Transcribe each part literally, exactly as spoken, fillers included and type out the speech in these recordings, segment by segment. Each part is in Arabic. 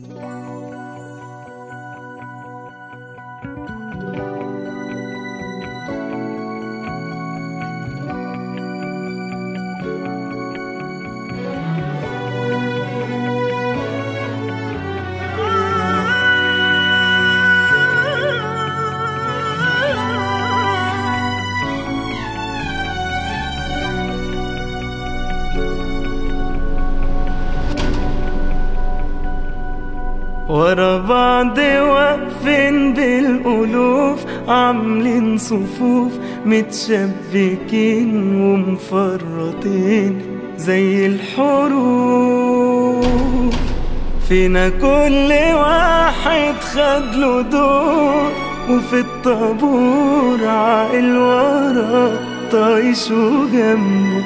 ورا بعض واقفين بالألوف، عاملين صفوف متشبكين ومفرطين زي الحروف. فينا كل واحد خدله دور، وفي الطابور عاقل ورا طايش وجنبه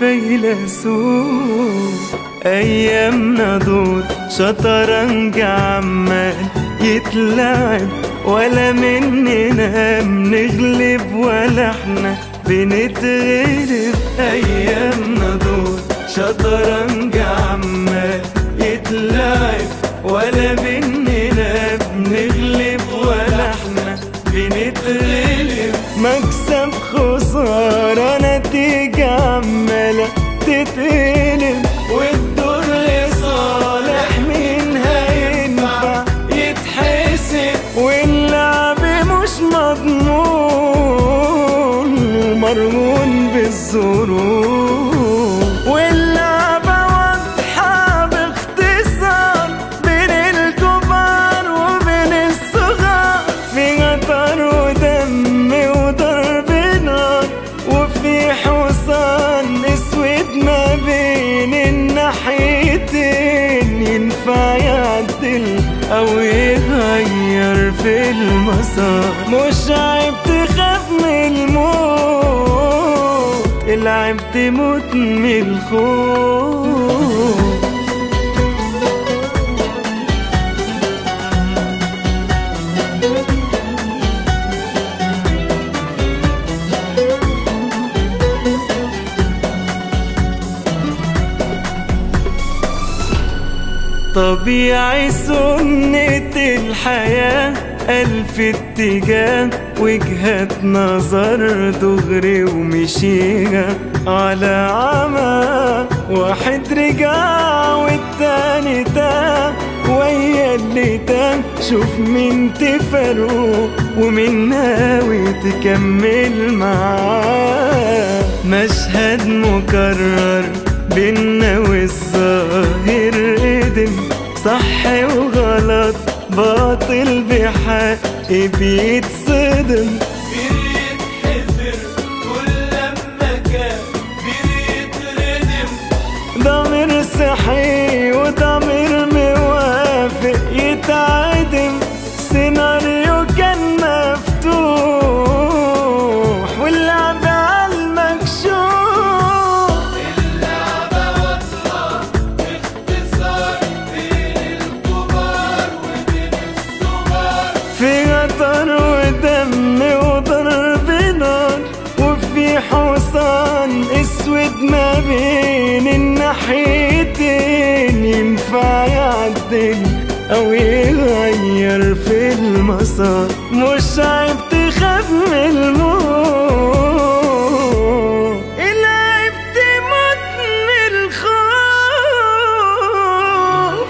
فيلسوف. أيامنا دول شطرنج عمال يتلعب، ولا مننا بنغلب ولا احنا بنتغلب. أيامنا دول شطرنج عمال يتلعب، ولا مننا بنغلب ولا احنا بنتغلب. مكسب خسارة نتيجة عمالة تتقلب، والدور لصالح مين هينفع يتحسب. واللعب مش مضمون ومرهون بالظروف، واللعبة واضحة باختصار بين الكبار وبين الصغار. في غطر ودم وضرب نار، وفي حصان اسود ما بين الناحيتين. ينفع يعدل او يغير في المسار، مش عيب تخاف من الموت، العيب تموت من الخوف. طبيعي سنة الحياة، ألف اتجاه وجهة نظر دغري ومشيها على عمى. واحد رجع والتاني تاه، ويا اللي تاه شوف مين تفرقه ومين ناوي تكمل معاه. مشهد مكرر بينا والظاهر قدم، صح وغلط باطل بحق بيتصدم. بيتحفر كل لما كان بيتردم، ضمير صحي وضمير موافق يتعدم. سيناريو كان مفتوح واللعب عالمكشوف. اللعبة واضحة باختصار بين الكبار وبين الصغار. في غطر ودم وضرب نار، وفي حصان اسود ما بين الناحيتين. ينفع يعدل او يغير في المسار، مش عيب تخاف من الموت، العيب تموت من الخوف.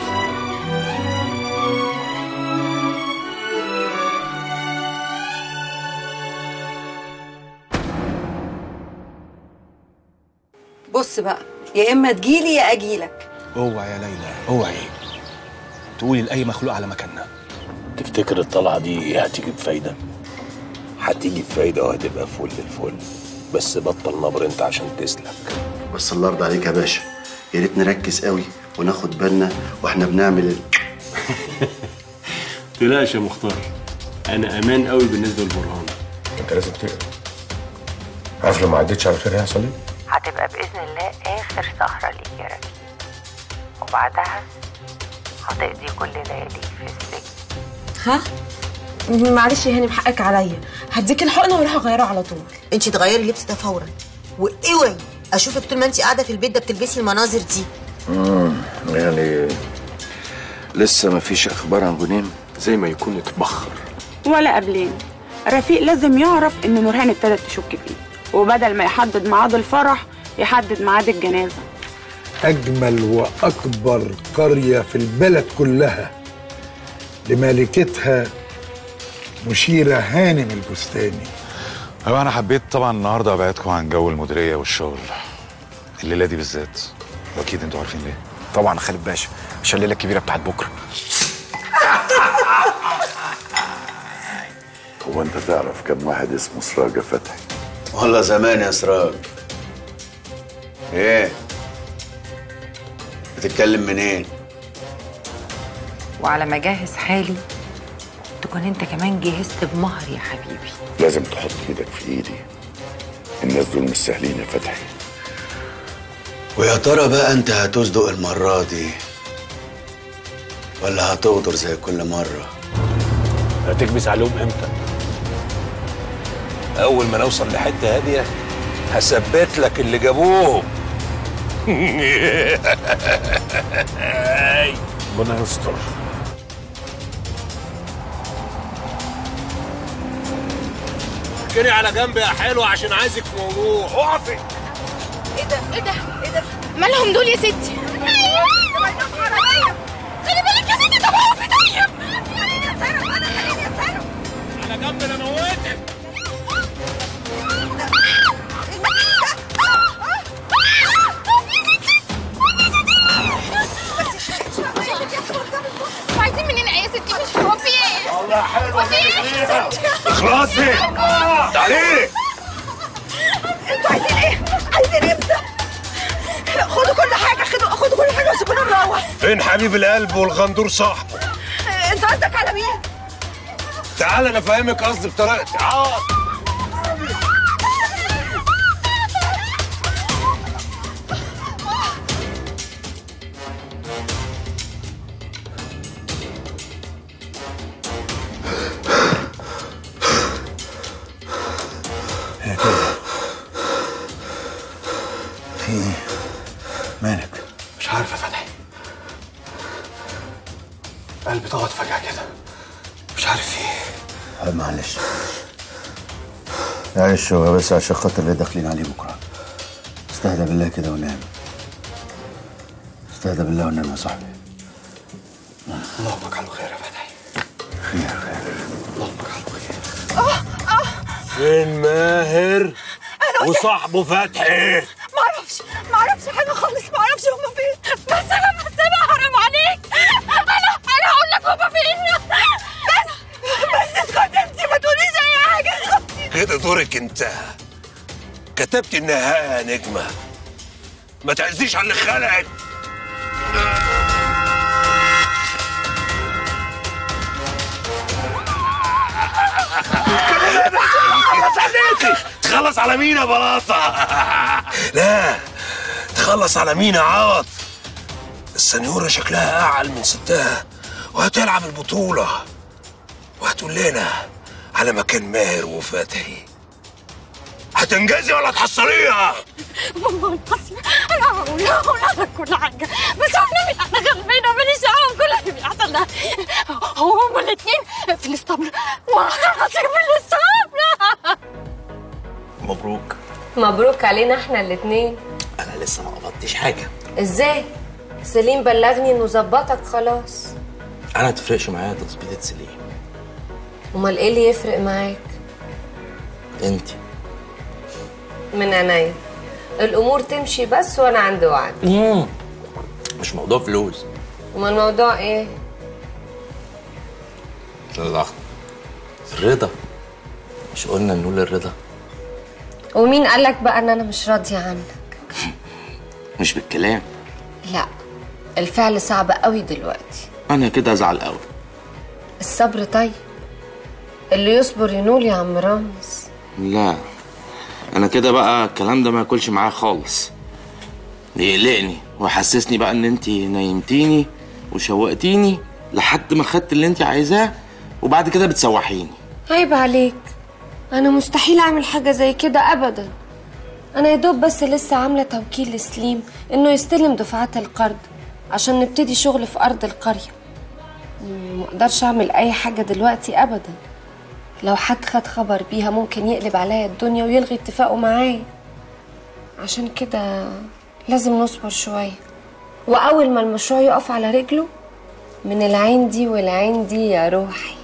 بص بقى، يا اما تجيلي يا اجيلك. اوعي يا ليلى، اوعي تقولي لأي مخلوق على مكاننا. تفتكر الطلعة دي هتيجي بفايدة؟ هتيجي بفايدة وهتبقى فل الفل، بس بطل نبر انت عشان تسلك. بس الله يرضى عليك يا باشا، يا ريت نركز قوي وناخد بالنا واحنا بنعمل ال... تلاش يا مختار، انا امان قوي بالنسبة لبرهان. انت لازم تقرا، عارف لو ما عدتش على خير هيحصل ايه؟ هتبقى بإذن الله آخر سهرة ليك يا ربيع، وبعدها هتقضي كل لياليك في السجن. ها؟ معلش يا هاني، بحقك عليا، هديك الحقنة واروح اغيره على طول. انت تغيري اللبس ده فورا، واوعي اشوفك طول ما انت قاعدة في البيت ده بتلبسي المناظر دي. امم يعني لسه مفيش اخبار عن غنيم؟ زي ما يكون اتبخر. ولا قبلين. رفيق لازم يعرف ان نورهان ابتدت تشك فيه، وبدل ما يحدد ميعاد الفرح يحدد ميعاد الجنازه. اجمل واكبر قريه في البلد كلها لمالكتها مشيره هانم البستاني. هو انا حبيت طبعا النهارده ابعدكم عن جو المديريه والشغل الليله دي بالذات، واكيد انتوا عارفين ليه. طبعا خالد باشا، عشان الليله الكبيره بتاعت بكره. هو انت تعرف كم واحد اسمه سراج فتحي؟ والله زمان يا سراج. ايه بتتكلم منين؟ وعلى ما اجهز حالي تكون انت كمان جهزت بمهر يا حبيبي. لازم تحط ايدك في ايدي، الناس دول مش سهلين يا فتحي. ويا ترى بقى انت هتصدق المرة دي ولا هتغدر زي كل مرة؟ هتكبس عليهم امتى؟ اول ما نوصل لحته هاديه هثبت لك اللي جابوهم. ربنا يستر. اركني على جنب يا حلو عشان عايزك في موضوع. اقفي. ايه ده ايه ده ايه ده مالهم دول يا ستي؟ خلي بالك يا ستي، طب اقفي طيب. خليني اتصرف انا، خليني اتصرف. على جنب انا موتك. عايزين مننا ايه يا ستي؟ مش هو في ايه؟ والله حلوه هو في ايه؟ اخلصي. تعالي. انتوا عايزين ايه؟ عايزين امتى؟ خدوا كل حاجه، خدوا خدوا كل حاجه وسيبونا نروح. فين حبيب القلب والغندور صاحبه؟ انت قصدك على مين؟ تعال انا فاهمك قصدي بطريقتي. عاد في ايه؟ مالك؟ مش عارف يا فتحي، قلبي ضغط فجأة كده، مش عارف في ايه. معلش معلش، هو بس عشان خاطر اللي داخلين عليه بكره. استهدى بالله كده ونام. استهدى بالله ونام يا صاحبي. اللهم اجعله خير يا فتحي. خير خير. اللهم اجعله خير. اه اه فين ماهر وصاحبه فتحي؟ معرفش معرفش حاجه خالص، معرفش هما فين. بس انا بس انا حرام عليك، انا انا هقول لك هما فين. بس بس اسكتي انت، ما تقوليش اي حاجه، اسكتي. كده دورك انت. كتبت النهايه يا نجمه، ما تعزيش على اللي خلقك. تخلص على مين يا بلاطه؟ لا تخلص على مين يا عوض؟ السنيوره شكلها اعل من ستها وهتلعب البطوله، وهتقول لنا على مكان ماهر وفتحي. هتنجزي ولا تحصريها؟ ماما القسم، انا هقول هقول لك كل حاجه، بس والنبي انا غلبانه ماليش دعوه بكل اللي بيحصل ده. هما الاثنين في الاسطبل وانا هطير في الاسطبل. مبروك. مبروك علينا احنا الاثنين. انا لسه ما قبضتش حاجه. ازاي؟ سليم بلغني انه ظبطك خلاص. انا تفرقش معايا تظبيطة سليم. امال ايه اللي يفرق معاك؟ انت. من عينيا. الامور تمشي بس وانا عندي وعد. امم مش موضوع فلوس. امال الموضوع ايه؟ لا الرضا. مش قلنا نقول الرضا؟ ومين قالك بقى ان انا مش راضيه عنك؟ مش بالكلام. لا الفعل صعب قوي دلوقتي. انا كده ازعل قوي. الصبر طيب، اللي يصبر ينول يا عم رامز. لا انا كده بقى الكلام ده ما ياكلش معايا خالص. يقلقني ويحسسني بقى ان انت نيمتيني وشوقتيني لحد ما خدت اللي انت عايزاه وبعد كده بتسوحيني. عيب عليك، انا مستحيل اعمل حاجه زي كده ابدا. انا يا دوب بس لسه عامله توكيل لسليم انه يستلم دفعات القرض عشان نبتدي شغل في ارض القريه. مقدرش اعمل اي حاجه دلوقتي ابدا. لو حد خد خبر بيها ممكن يقلب عليا الدنيا ويلغي اتفاقه معايا. عشان كده لازم نصبر شويه، واول ما المشروع يقف على رجله من العين دي والعين دي يا روحي.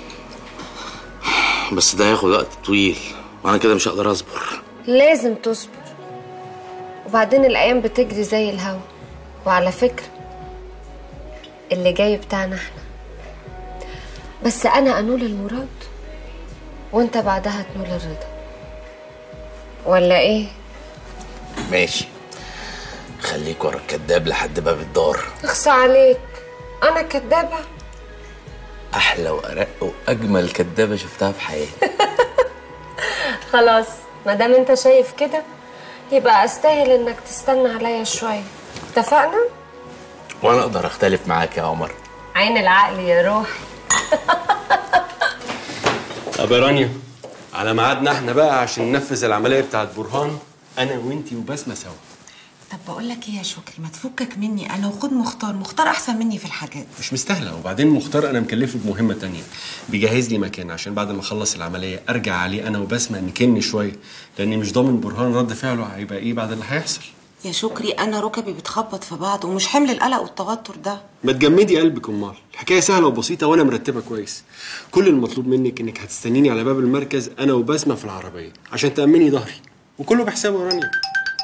بس ده هياخد وقت طويل وانا كده مش هقدر اصبر. لازم تصبر، وبعدين الايام بتجري زي الهوا. وعلى فكره اللي جاي بتاعنا احنا، بس انا انول المراد وانت بعدها تنول الرضا، ولا ايه؟ ماشي، خليك ورا الكداب لحد باب الدار. اخصى عليك، انا كدابه؟ احلى وارق واجمل كدابه شفتها في حياتي. خلاص ما دام انت شايف كده يبقى استاهل انك تستنى عليا شويه. اتفقنا؟ وانا اقدر اختلف معاك يا عمر؟ عين العقل يا روحي. طب يا رانيا، على ميعادنا احنا بقى عشان ننفذ العمليه بتاعت برهان، انا وانتي وبسمه سوا. طب بقول لك ايه يا شكري، ما تفكك مني انا وخد مختار. مختار احسن مني في الحاجات. مش مستاهله، وبعدين مختار انا مكلفه بمهمه تانية، بيجهز لي مكان عشان بعد ما اخلص العمليه ارجع عليه انا وبسمه نكن شويه، لاني مش ضامن برهان رد فعله هيبقى ايه بعد اللي هيحصل. يا شكري انا ركبي بتخبط في بعض ومش حمل القلق والتوتر ده. ما تجمدي قلبك امال، الحكايه سهله وبسيطه وانا مرتبه كويس. كل المطلوب منك انك هتستنيني على باب المركز انا وبسمه في العربيه عشان تامني ظهري، وكله بحسابه يا رانيا.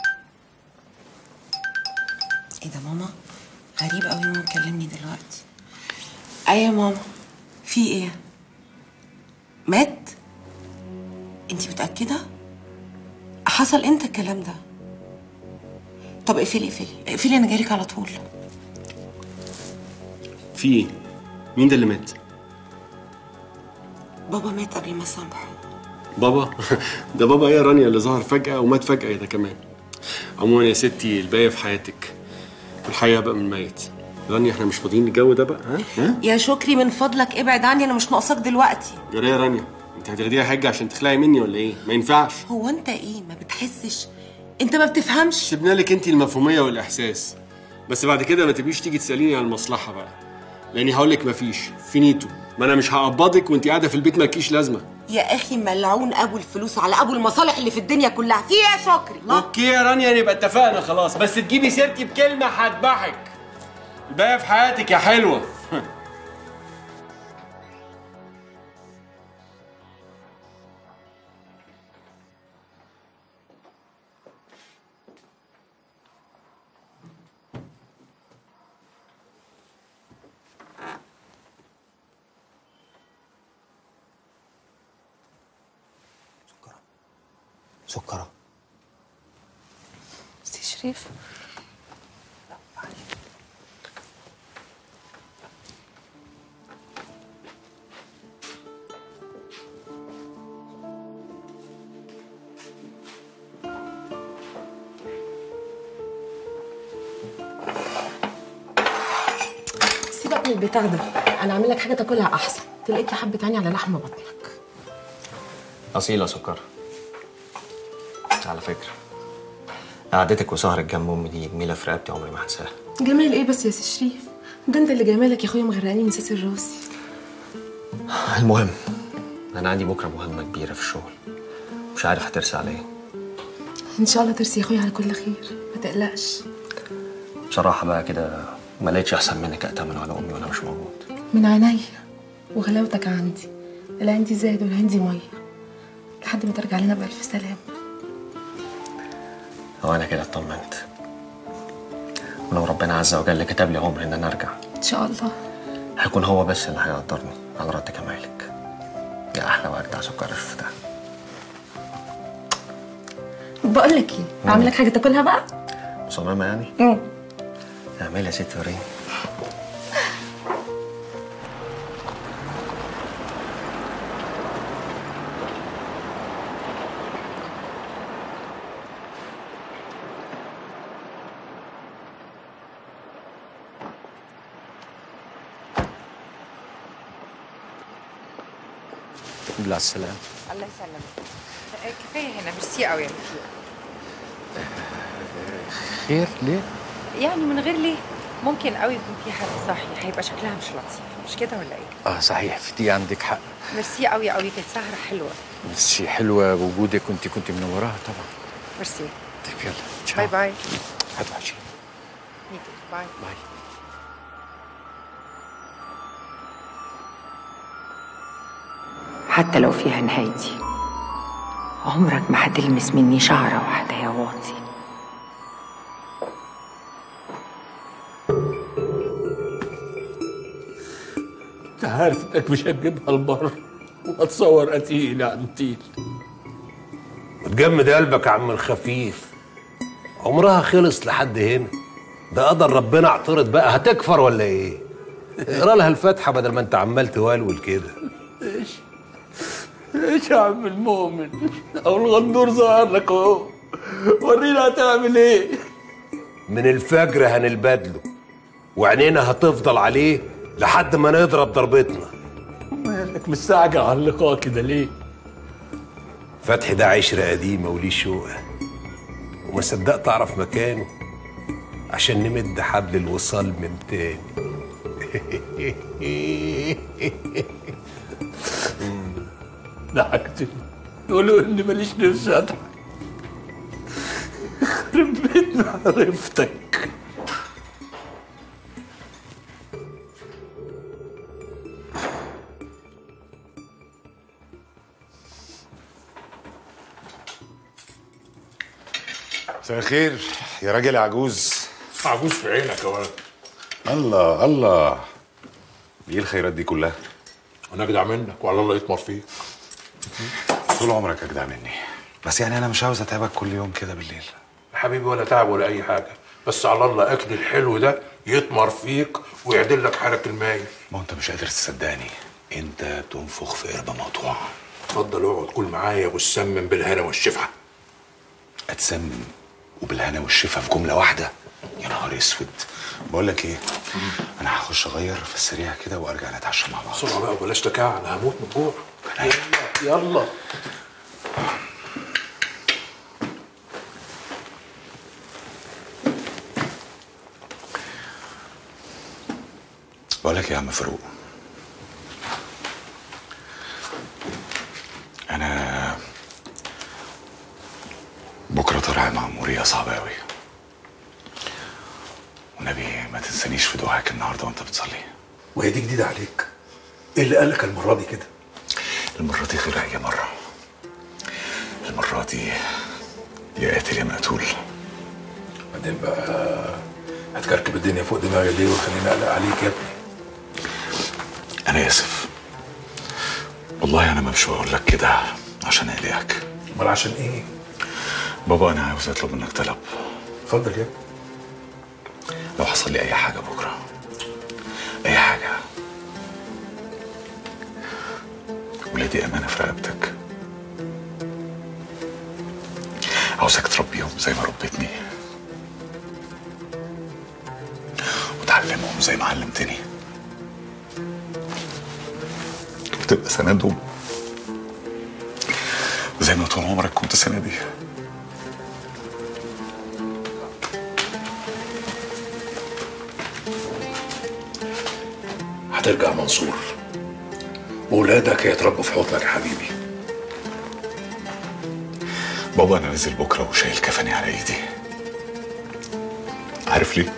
ايه ده ماما؟ غريب قوي ماما تكلمني دلوقتي. ايه يا ماما؟ في ايه؟ مات؟ انتي متأكدة؟ حصل امتى الكلام ده؟ طب اقفلي اقفلي اقفلي انا جايلك على طول. في ايه؟ مين ده اللي مات؟ بابا مات قبل ما سامحه. بابا؟ ده بابا ايه يا رانيا اللي ظهر فجأة ومات فجأة ده كمان. عموما يا ستي الباقي في حياتك، والحقيقة بقى من ميت. رانيا احنا مش فاضيين الجو ده بقى، ها؟ ها؟ يا شكري من فضلك ابعد عني، انا مش ناقصاك دلوقتي. جرى يا رانيا، انت هتاخديها حجة عشان تخلعي مني ولا ايه؟ ما ينفعش. هو انت ايه ما بتحسش؟ انت ما بتفهمش؟ سيبنا لك انت المفهومية والاحساس، بس بعد كده ما تبقيش تيجي تسأليني عن المصلحة بقى، لاني هقول لك مفيش فينيتو. ما انا مش هقبضك وانت قاعدة في البيت مالكيش لازمة. يا اخي ملعون ابو الفلوس على ابو المصالح اللي في الدنيا كلها. في ايه يا شكري؟ اوكي يا رانيا نبقى اتفقنا خلاص، بس تجيبي سيرتي بكلمة هذبحك. الباقي في حياتك يا حلوة. سكرة سي شريف، سيبك من البتاع ده، انا اعمل لك حاجه تاكلها احسن، تلاقيكي حبه عيني على لحم بطنك. أصيلة سكر. على فكرة قعدتك وسهرك جنب أمي دي جميلة في رقبتي، عمري ما هنساها. جمال ايه بس يا سي شريف؟ ده انت اللي جمالك يا اخويا مغرقاني من ساس الراسي. المهم أنا عندي بكرة مهمة كبيرة في الشغل، مش عارف هترسى على إيه. ان شاء الله ترسي يا اخويا على كل خير، ما تقلقش. بصراحة بقى كده ما لقيتش أحسن منك أأتمن على أمي وأنا مش موجود. من عينيا، وغلاوتك عندي، لا عندي زاد ولا عندي ميه، لحد ما ترجع لنا بألف سلامة. هو أنا كده اطمنت، ولو ربنا عز وجل كتب لي عمر إن أنا أرجع إن شاء الله هيكون هو بس اللي هيقدرني على رد كمالك. يا أحلى وأجدع سكر شفتها. بقول لك إيه، أعمل لك حاجة تاكلها بقى؟ مصممة يعني؟ امم اعملي يا ست وريني. بالله على السلامة. الله يسلمك. كفايه هنا، ميرسي قوي يا رفيق. خير ليه؟ يعني من غير ليه؟ ممكن قوي يكون في حد صاحي، هيبقى شكلها مش لطيف، مش كده ولا ايه؟ اه صحيح، في دي عندك حق. ميرسي قوي قوي، كانت سهره حلوه. ميرسي، حلوه بوجودك، كنت كنت منوراها طبعا. ميرسي. طيب يلا تشاو. باي باي. هتوحشي. باي باي. حتى لو فيها نهايتي عمرك ما هتلمس مني شعرة واحدة يا واطي. انت عارف انك مش هتجيبها البر وهتصور قتيل يا عم تيل. وتجمد قلبك يا عم الخفيف، عمرها خلص لحد هنا. ده قدر ربنا، اعترض بقى، هتكفر ولا ايه؟ اقرا لها الفاتحه بدل ما انت عمال تولول كده. ايش ايش يا عم المؤمن، او الغندور ظهر لك اهو، ورينا هتعمل ايه. من الفجر هنلبدله وعينينا هتفضل عليه لحد ما نضرب ضربتنا. مالك مستعجل على اللقاء كده ليه؟ فتحي ده عشرة قديمة وليه شوقة، وما صدقت أعرف مكانه عشان نمد حبل الوصال من تاني. ضحكتني، يقولوا إني ماليش نفس أضحك. يخرب بيت معرفتك. مساء الخير يا راجل عجوز. عجوز في عينك يا ولد. الله الله، ايه الخيرات دي كلها؟ انا اجدع منك وعلى الله يطمر فيك. طول عمرك اجدع مني، بس يعني انا مش عاوز اتعبك كل يوم كده بالليل. يا حبيبي ولا تعب ولا اي حاجه، بس على الله اكل الحلو ده يطمر فيك ويعدل لك حالك المايل. ما انت مش قادر تصدقني، انت تنفخ في قربه مقطوعه. اتفضل اقعد كل معايا وتسمم بالهنا والشفعه. اتسمم وبالهنا والشفا في جمله واحده؟ يا نهار اسود. بقول لك ايه، انا هخش اغير في السريع كده وارجع نتعشى مع بعض. بسرعه بقى وبلاش تكاع، انا هموت من جوع. يلا يلا. بقول لك يا عم فاروق، انا بكره طالع مأمورية صعبة أوي، ونبي ما تنسانيش في دعائك النهارده وأنت بتصلي. وهي دي جديدة عليك؟ إيه اللي قالك المرة دي كده؟ المرة دي غير أي مرة. المرة دي يا قاتل يا مقتول. بعدين بقى هتكركب الدنيا فوق دماغي ليه وخليني أقلق عليك يا ابني؟ أنا آسف والله، أنا ما مش بقول لك كده عشان أقلقك. أمال عشان إيه؟ بابا أنا عاوز أطلب منك طلب. اتفضل يا ابني. لو حصل لي أي حاجة بكرة، أي حاجة، ولادي أمانة في رقبتك، عاوزك تربيهم زي ما ربيتني وتعلمهم زي ما علمتني، وتبقى سندهم زي ما طول عمرك كنت سندي. هترجع منصور وولادك هيتربوا في حضنك يا حبيبي. بابا انا نازل بكره وشايل كفني على ايدي، عارف ليه؟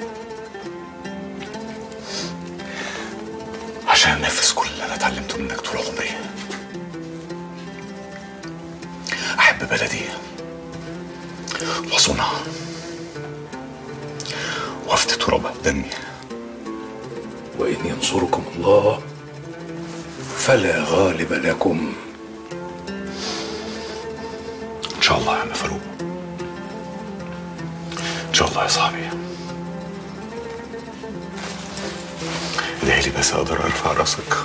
عشان انفذ كل اللي انا اتعلمته منك طول عمري. احب بلدي واصونها وافدي ترابها بدمي. وإن ينصركم الله فلا غالب لكم. إن شاء الله يا عم فاروق، إن شاء الله يا صاحبي. ادعي لي بس أقدر أرفع راسك.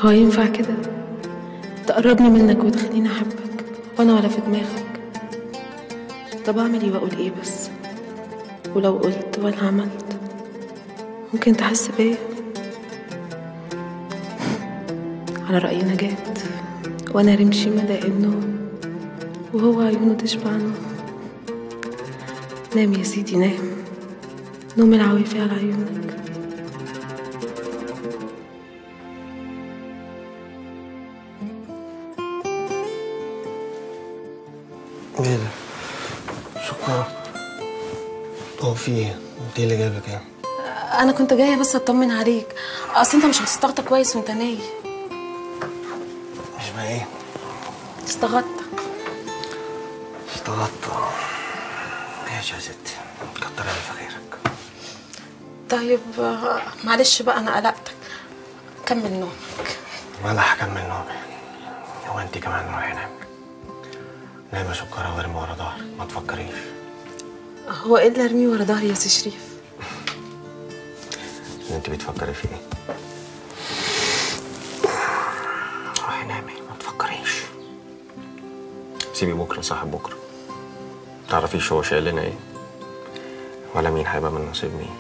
هو ينفع كده تقربني منك وتخليني احبك وانا ولا في دماغك؟ طب اعمل ايه واقول ايه بس؟ ولو قلت ولا عملت ممكن تحس بيا؟ على رأي نجاة، وانا رمشي مدى النوم وهو عيونه تشبع نوم. نام يا سيدي نام، نوم العوافي على عيونك. ايه ده؟ شكرا. هو في ايه؟ انت ايه اللي جابك يعني؟ انا كنت جايه بس اطمن عليك، اصل انت مش هتستغطى كويس وانت نايم. مش بقى ايه؟ استغطى. استغطى. ماشي يا ستي، كتر الف خيرك. طيب معلش بقى انا قلقتك، كمل نومك. ولا هكمل نومي. هو انت كمان روحي نامي. نامي يا سكرة وارمي ورا ظهري، ما تفكريش. هو ايه اللي ارميه ورا ظهري يا سي شريف؟ انت بتفكري في ايه؟ روحي نامي ما تفكريش. سيبي بكره صاحب بكره. متعرفيش هو شايل لنا ايه ولا مين هيبقى من نصيب مين.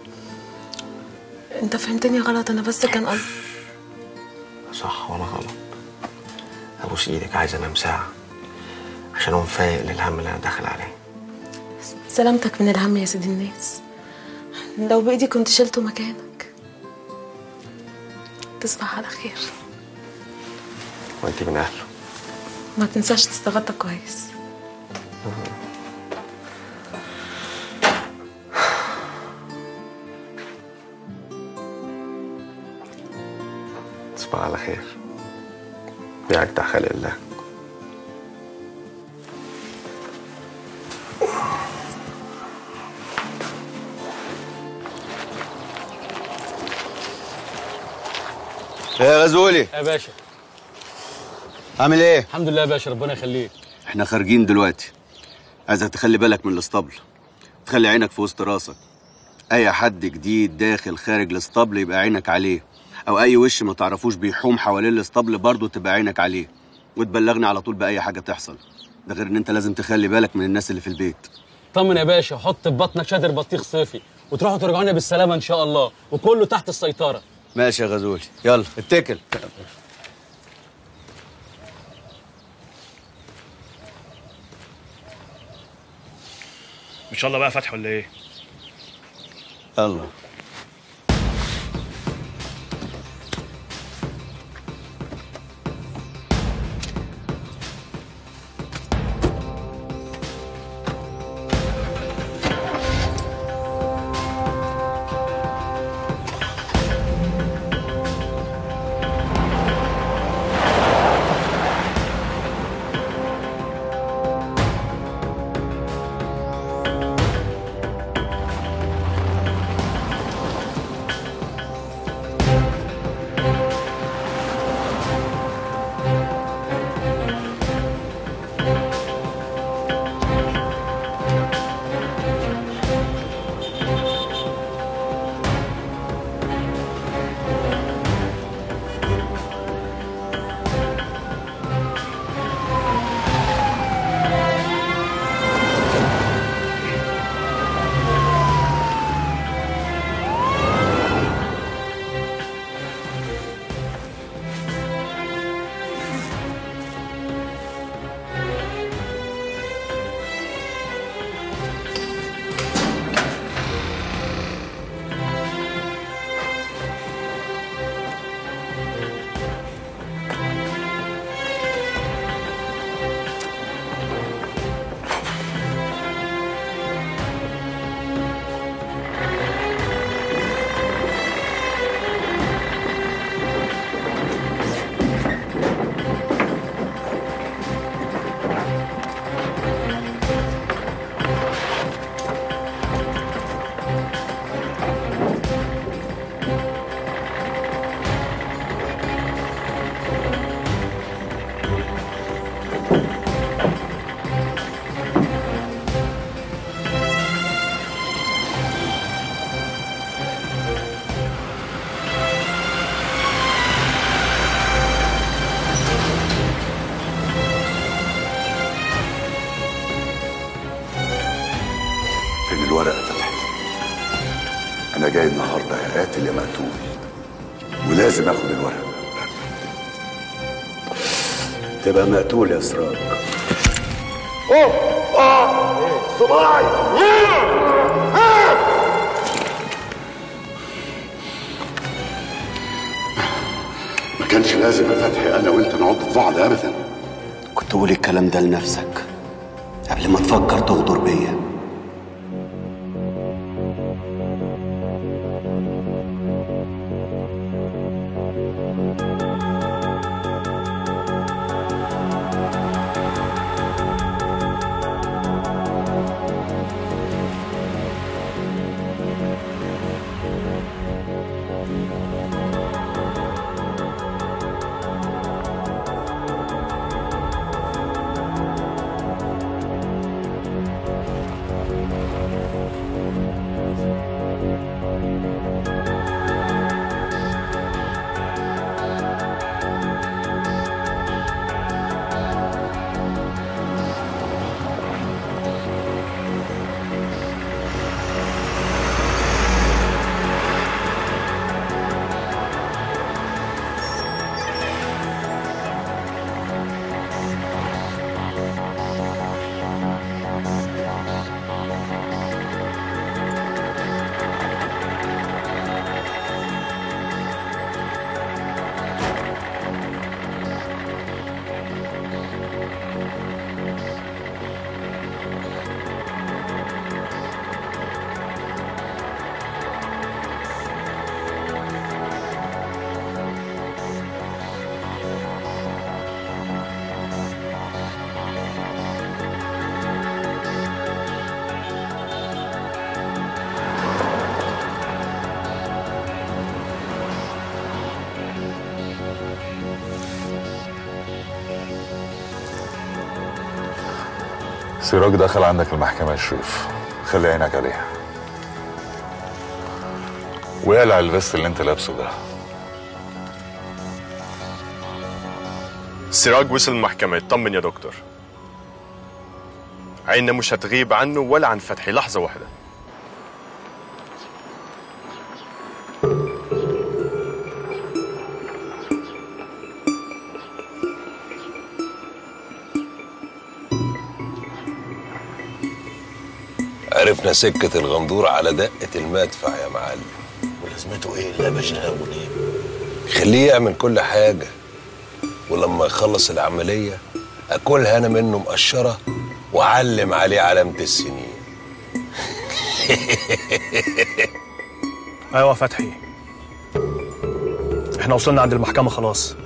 انت فهمتني غلط، انا بس كان قصدي. صح ولا غلط؟ ابوس ايدك، عايز انام ساعه عشان اقوم فايق للهم اللي انا داخل عليه. سلامتك من الهم يا سيدي الناس، لو بايدي كنت شلته مكانك. تصبح على خير. وانت من اهله. ما تنساش تستغطى كويس. تصبح على خير يا أجدع خلق الله. يا غزولي. يا باشا. عامل ايه؟ الحمد لله يا باشا، ربنا يخليك. احنا خارجين دلوقتي، عايزك تخلي بالك من الاسطبل، تخلي عينك في وسط راسك. اي حد جديد داخل خارج الاسطبل يبقى عينك عليه، او اي وش ما تعرفوش بيحوم حوالين الاسطبل برضه تبقى عينك عليه، وتبلغني على طول باي حاجه تحصل. ده غير ان انت لازم تخلي بالك من الناس اللي في البيت. طمن يا باشا، حط في بطنك شادر بطيخ صيفي وتروحوا ترجعوا لنا بالسلامه ان شاء الله، وكله تحت السيطره. ماشي يا غزولي، يلا اتكل. ان شاء الله بقى فتح ولا ايه؟ يلا. الورق يا فتحي. انا جاي النهارده يا قاتل يا مقتول، ولازم اخد الورق. تبقى مقتول يا سراج. اوه اه صباعي. ما كانش لازم يا فتحي انا وانت نقعد في بعض ابدا. كنت قول الكلام ده لنفسك قبل ما تفكر تغدر بيا. سراج دخل عندك المحكمة يا شريف، خلي عينك عليها. وقلع الفيست اللي انت لابسه ده. سراج وصل المحكمة، اطمن يا دكتور. عيننا مش هتغيب عنه ولا عن فتحي لحظة واحدة. عرفنا سكة الغندور على دقة المدفع يا معلم. ولازمته ايه اللي بشهاوي ليه؟ خليه يعمل كل حاجة، ولما يخلص العملية اكلها انا منه مقشرة واعلم عليه علامة السنين. ايوه فتحي، احنا وصلنا عند المحكمة خلاص.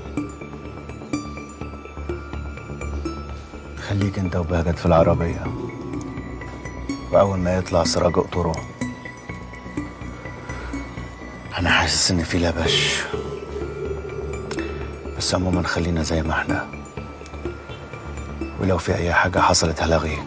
خليك انت وبهجت في العربية، وأول ما يطلع سراج اقطره. أنا حاسس إن في لبش، بس عموما خلينا زي ما احنا، ولو في أي حاجة حصلت هلغيك.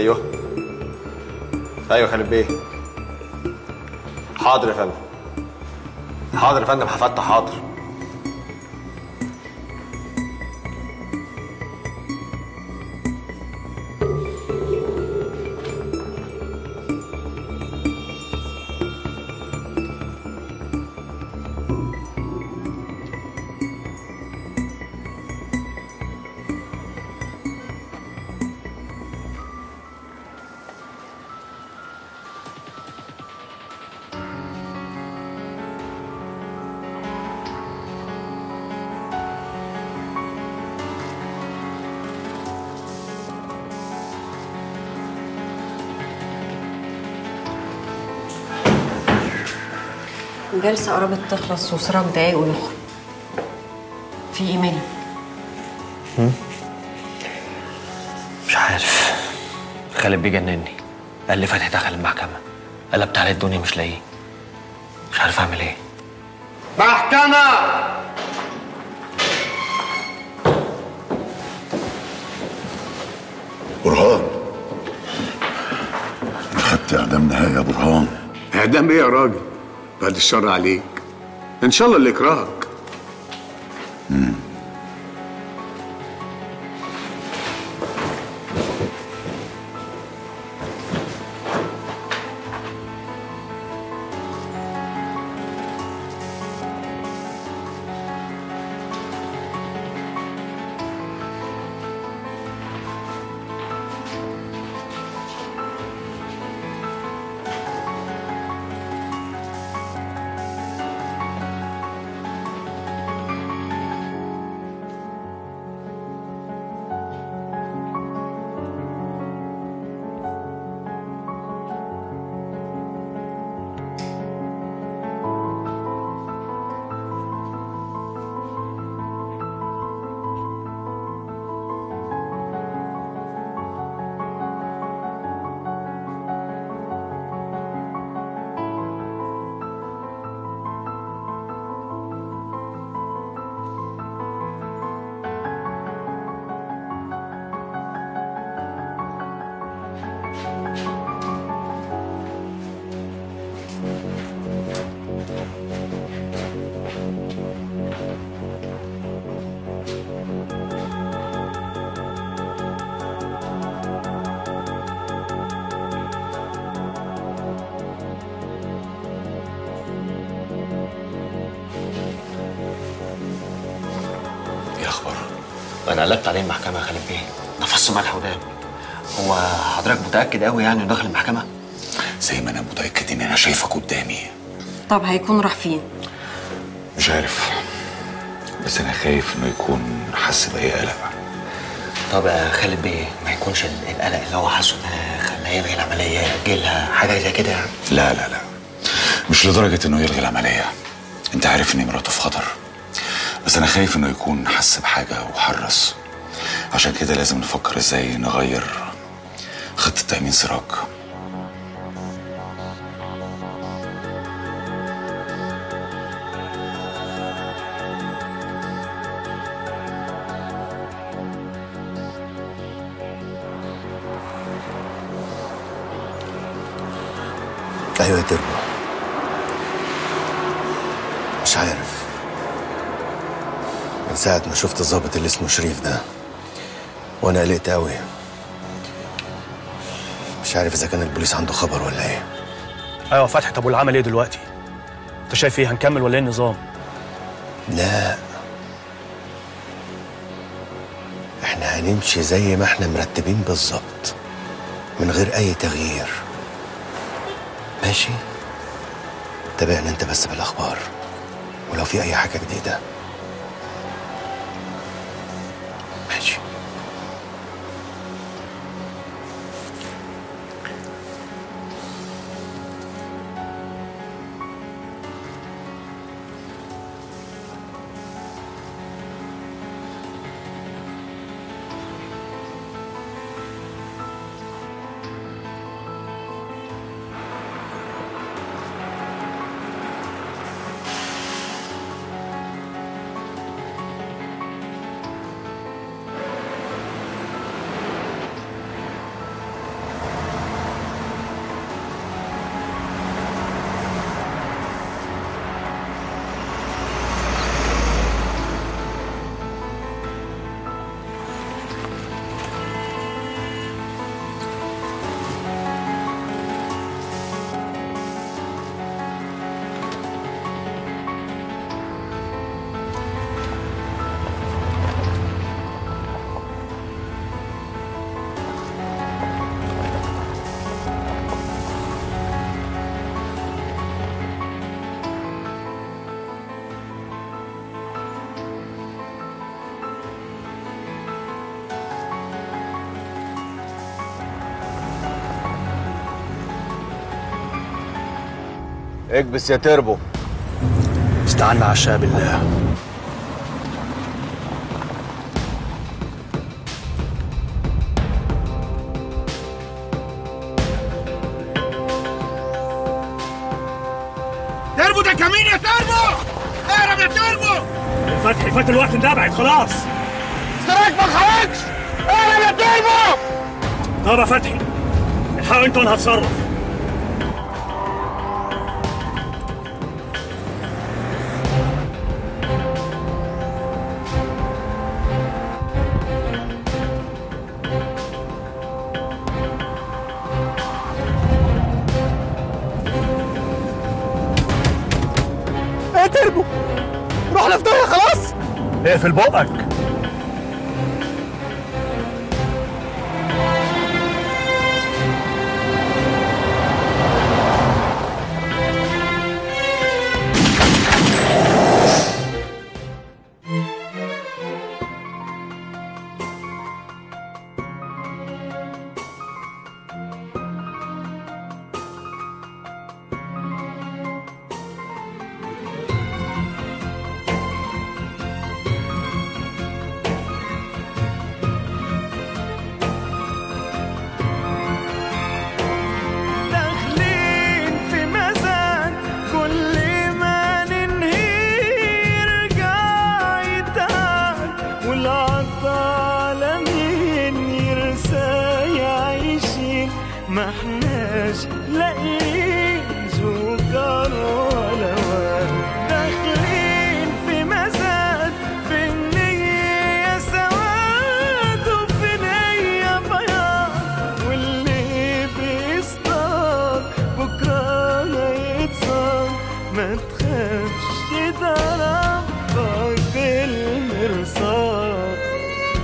ايوه ايوه خالد بيه. حاضر يا فندم. حاضر يا فندم هفتح. حاضر. الجلسة قربت تخلص وسراج دقايق ويخرج. في ايه مالك؟ مش عارف. خالد بيجنني. قال لي فتحي دخل المحكمة. قلبت عليه الدنيا مش لاقيه. مش عارف اعمل ايه. محكمة. برهان، خدت اعدام نهائي يا برهان. اعدام ايه يا راجل؟ بعد الشر عليك. ان شاء الله اللي يكرهك. امم انا قلبت عليه المحكمة يا خالد بيه. نفص ملح وداب. هو حضرتك متأكد قوي يعني انه داخل المحكمة؟ زي ما انا متأكد ان انا شايفك قدامي. طب هيكون راح فين؟ مش عارف، بس انا خايف انه يكون حس باي قلق. طب يا خالد بيه ما يكونش القلق اللي هو حاسه ده خلاه يلغي العملية يأجلها حاجة زي كده يعني؟ لا لا لا، مش لدرجة انه يلغي العملية. انت عارف ان مراته في خطر، بس انا خايف انه يكون حس بحاجة وحرص. عشان كده لازم نفكر ازاي نغير خطة تأمين سراج. ايوه يا تربو. مش عارف، من ساعة ما شفت الظابط اللي اسمه شريف ده وانا قلقت قوي. مش عارف اذا كان البوليس عنده خبر ولا ايه. ايوه فتحي، طب والعمل ايه دلوقتي؟ انت شايف ايه، هنكمل ولا ايه النظام؟ لا، احنا هنمشي زي ما احنا مرتبين بالظبط من غير اي تغيير. ماشي؟ تابعنا انت بس بالاخبار، ولو في اي حاجه جديده. ماشي. اكبس يا تربو. استعنا عشاء بالله. تربو ده كمين يا تربو! اهرب يا تربو! فتحي فات الوقت اندبعت خلاص. استراك ما خرجش! اهرب يا تربو! طب يا فتحي الحقوا انتوا انا هتصرف. يا تربو رحنا في داهيه خلاص. اقفل بقك. ما احناش لاقيين سكر ولا ورد، داخلين في مزاد، في النية سواد وفي نية بياض، واللي بيصطاد بكرة هيتصاد. ما تخافش ده ربك بالمرصاد.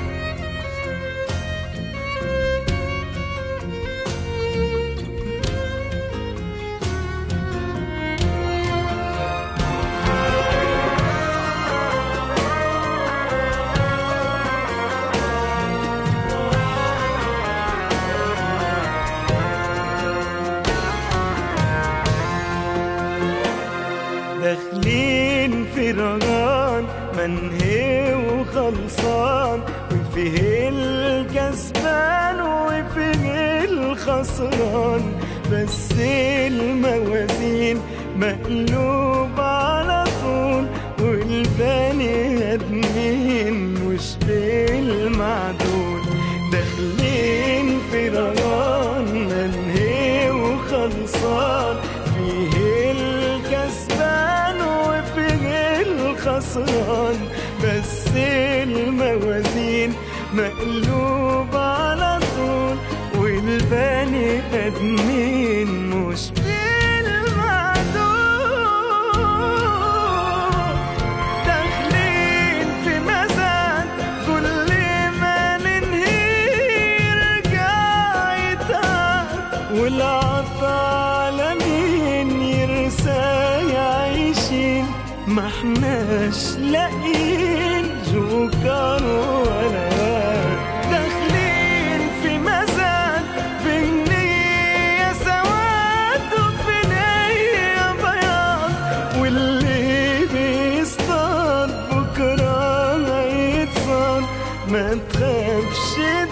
داخلين في رجان منهي وخلصان، وفيه الكسبان وفيه الخسران، بس الموازين مقلوب على طول، والبني ادمين مش بالمعدول. داخلين في رجان منهي وخلصان، فيه الكسبان وفيه الخسران، بس الموازين مقلوب على طول، والبني ادمين مش بالمعدول. داخلين في مزاد كل ما ننهي يرجع يتعب، والعطا لمين يرسى يعيشين. ما احناش لاقيين جوكر ولا ورد، داخلين في مزاد، في النية سواد وفي نية بياض، واللي بيصطاد بكرة هيتصاد. ما تخافش